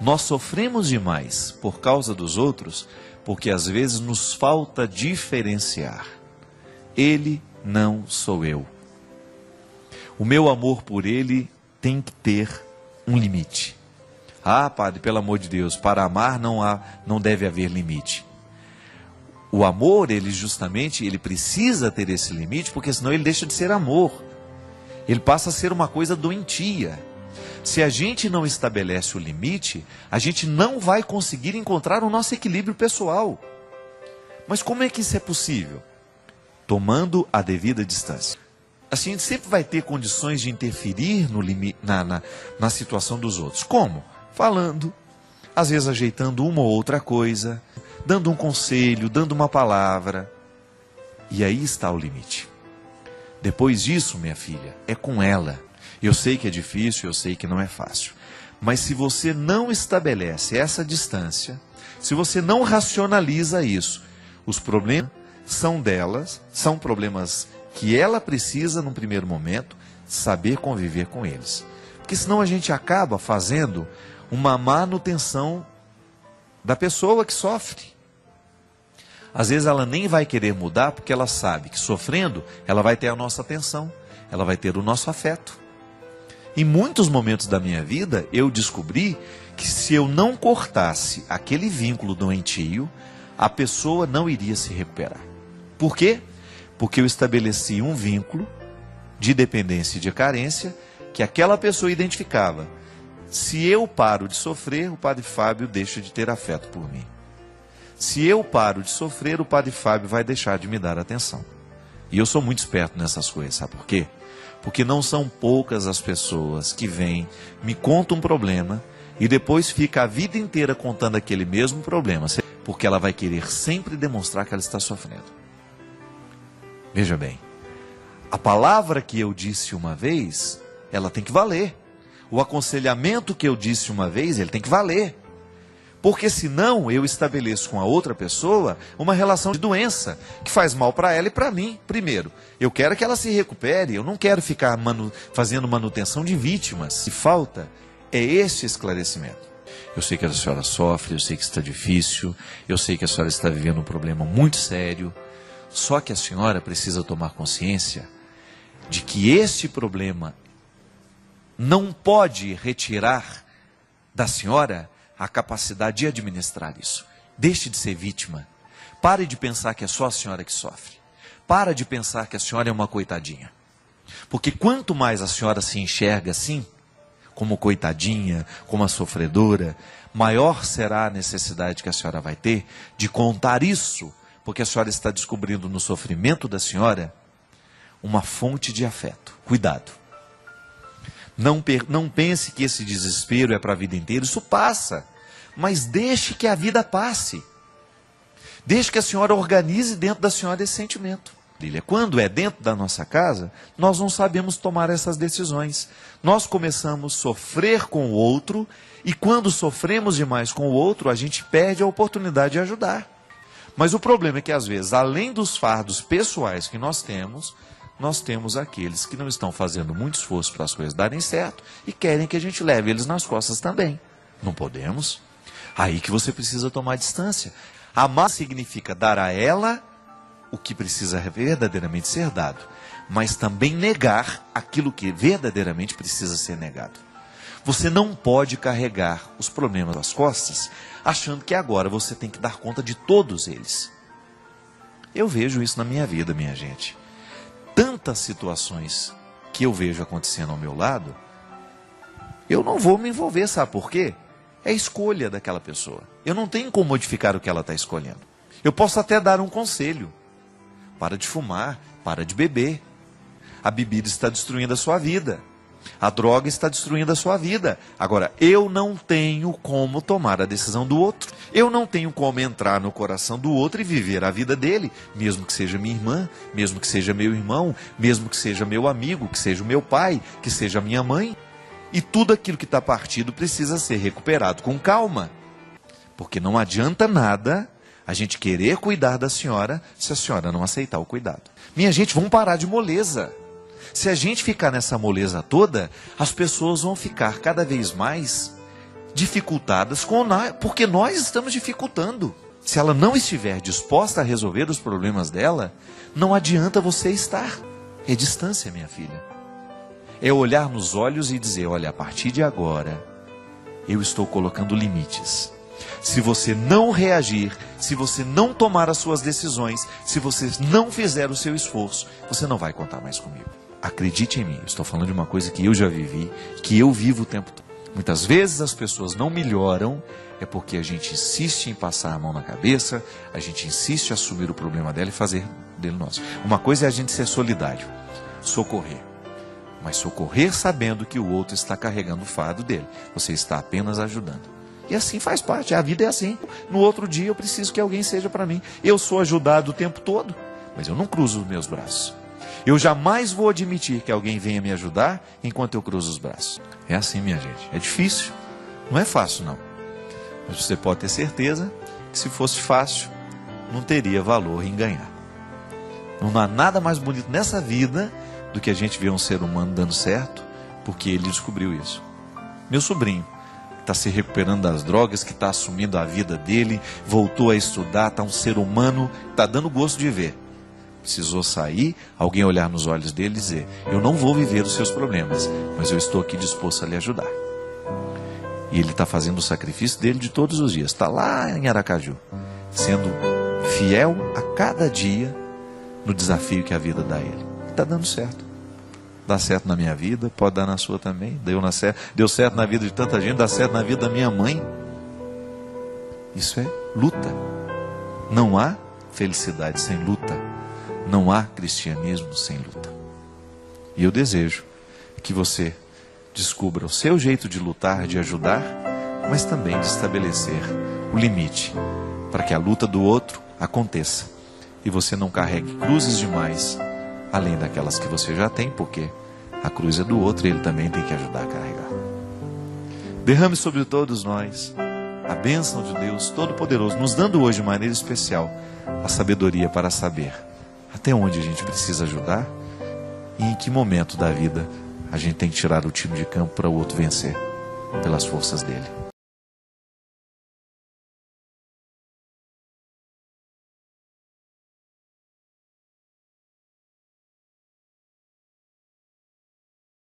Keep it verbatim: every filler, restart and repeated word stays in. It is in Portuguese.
Nós sofremos demais por causa dos outros, porque às vezes nos falta diferenciar. Ele não sou eu. O meu amor por ele tem que ter um limite. Ah, padre, pelo amor de Deus, para amar não há, não deve haver limite. O amor, ele justamente, ele precisa ter esse limite, porque senão ele deixa de ser amor. Ele passa a ser uma coisa doentia. Se a gente não estabelece o limite, a gente não vai conseguir encontrar o nosso equilíbrio pessoal. Mas como é que isso é possível? Tomando a devida distância. Assim, a gente sempre vai ter condições de interferir no limite, na, na, na situação dos outros. Como? Falando, às vezes ajeitando uma ou outra coisa, dando um conselho, dando uma palavra. E aí está o limite. Depois disso, minha filha, é com ela. Eu sei que é difícil, eu sei que não é fácil. Mas se você não estabelece essa distância, se você não racionaliza isso, os problemas são delas, são problemas que ela precisa, num primeiro momento, saber conviver com eles. Porque senão a gente acaba fazendo uma manutenção da pessoa que sofre. Às vezes ela nem vai querer mudar, porque ela sabe que sofrendo, ela vai ter a nossa atenção, ela vai ter o nosso afeto. Em muitos momentos da minha vida, eu descobri que se eu não cortasse aquele vínculo doentio, a pessoa não iria se recuperar. Por quê? Porque eu estabeleci um vínculo de dependência e de carência que aquela pessoa identificava. Se eu paro de sofrer, o Padre Fábio deixa de ter afeto por mim. Se eu paro de sofrer, o Padre Fábio vai deixar de me dar atenção. E eu sou muito esperto nessas coisas, sabe por quê? Porque não são poucas as pessoas que vêm, me contam um problema e depois fica a vida inteira contando aquele mesmo problema, porque ela vai querer sempre demonstrar que ela está sofrendo. Veja bem, a palavra que eu disse uma vez, ela tem que valer. O aconselhamento que eu disse uma vez, ele tem que valer. Porque senão eu estabeleço com a outra pessoa uma relação de doença, que faz mal para ela e para mim. Primeiro, eu quero que ela se recupere, eu não quero ficar manu fazendo manutenção de vítimas. O que falta é esse esclarecimento. Eu sei que a senhora sofre, eu sei que está difícil, eu sei que a senhora está vivendo um problema muito sério, só que a senhora precisa tomar consciência de que este problema não pode retirar da senhora a capacidade de administrar isso. Deixe de ser vítima. Pare de pensar que é só a senhora que sofre. Para de pensar que a senhora é uma coitadinha. Porque quanto mais a senhora se enxerga assim, como coitadinha, como a sofredora, maior será a necessidade que a senhora vai ter de contar isso, porque a senhora está descobrindo no sofrimento da senhora uma fonte de afeto. Cuidado. Não, não pense que esse desespero é para a vida inteira, isso passa. Mas deixe que a vida passe. Deixe que a senhora organize dentro da senhora esse sentimento. Quando é dentro da nossa casa, nós não sabemos tomar essas decisões. Nós começamos a sofrer com o outro, e quando sofremos demais com o outro, a gente perde a oportunidade de ajudar. Mas o problema é que às vezes, além dos fardos pessoais que nós temos, nós temos aqueles que não estão fazendo muito esforço para as coisas darem certo e querem que a gente leve eles nas costas também. Não podemos. Aí que você precisa tomar distância. Amar significa dar a ela o que precisa verdadeiramente ser dado, mas também negar aquilo que verdadeiramente precisa ser negado. Você não pode carregar os problemas nas costas achando que agora você tem que dar conta de todos eles. Eu vejo isso na minha vida, minha gente. Tantas situações que eu vejo acontecendo ao meu lado, eu não vou me envolver, sabe por quê? É a escolha daquela pessoa. Eu não tenho como modificar o que ela está escolhendo. Eu posso até dar um conselho. Para de fumar, para de beber. A bebida está destruindo a sua vida. A droga está destruindo a sua vida. Agora, eu não tenho como tomar a decisão do outro. Eu não tenho como entrar no coração do outro e viver a vida dele, mesmo que seja minha irmã, mesmo que seja meu irmão, mesmo que seja meu amigo, que seja o meu pai, que seja minha mãe. E tudo aquilo que está partido precisa ser recuperado com calma. Porque não adianta nada a gente querer cuidar da senhora se a senhora não aceitar o cuidado. Minha gente, vamos parar de moleza. Se a gente ficar nessa moleza toda, as pessoas vão ficar cada vez mais dificultadas com nós, porque nós estamos dificultando. Se ela não estiver disposta a resolver os problemas dela, não adianta você estar. É distância, minha filha. É olhar nos olhos e dizer, olha, a partir de agora, eu estou colocando limites. Se você não reagir, se você não tomar as suas decisões, se você não fizer o seu esforço, você não vai contar mais comigo. Acredite em mim, eu estou falando de uma coisa que eu já vivi, que eu vivo o tempo todo. Muitas vezes as pessoas não melhoram, é porque a gente insiste em passar a mão na cabeça, a gente insiste em assumir o problema dela e fazer dele nosso. Uma coisa é a gente ser solidário, socorrer. Mas socorrer sabendo que o outro está carregando o fardo dele. Você está apenas ajudando. E assim faz parte, a vida é assim. No outro dia eu preciso que alguém seja para mim. Eu sou ajudado o tempo todo, mas eu não cruzo os meus braços. Eu jamais vou admitir que alguém venha me ajudar enquanto eu cruzo os braços. É assim, minha gente. É difícil. Não é fácil, não. Mas você pode ter certeza que se fosse fácil, não teria valor em ganhar. Não há nada mais bonito nessa vida do que a gente ver um ser humano dando certo, porque ele descobriu isso. Meu sobrinho está se recuperando das drogas, que está assumindo a vida dele, voltou a estudar, está um ser humano, está dando gosto de ver. Precisou sair, alguém olhar nos olhos dele e dizer, eu não vou viver os seus problemas, mas eu estou aqui disposto a lhe ajudar. E ele está fazendo o sacrifício dele de todos os dias, está lá em Aracaju, sendo fiel a cada dia no desafio que a vida dá a ele. Está dando certo. Dá certo na minha vida, pode dar na sua também. Deu, na certo, deu certo na vida de tanta gente, dá certo na vida da minha mãe. Isso é luta. Não há felicidade sem luta. Não há cristianismo sem luta. E eu desejo que você descubra o seu jeito de lutar, de ajudar, mas também de estabelecer o limite para que a luta do outro aconteça e você não carregue cruzes demais, além daquelas que você já tem, porque a cruz é do outro e ele também tem que ajudar a carregar. Derrame sobre todos nós a bênção de Deus Todo-Poderoso, nos dando hoje de maneira especial a sabedoria para saber até onde a gente precisa ajudar e em que momento da vida a gente tem que tirar o time de campo para o outro vencer pelas forças dele.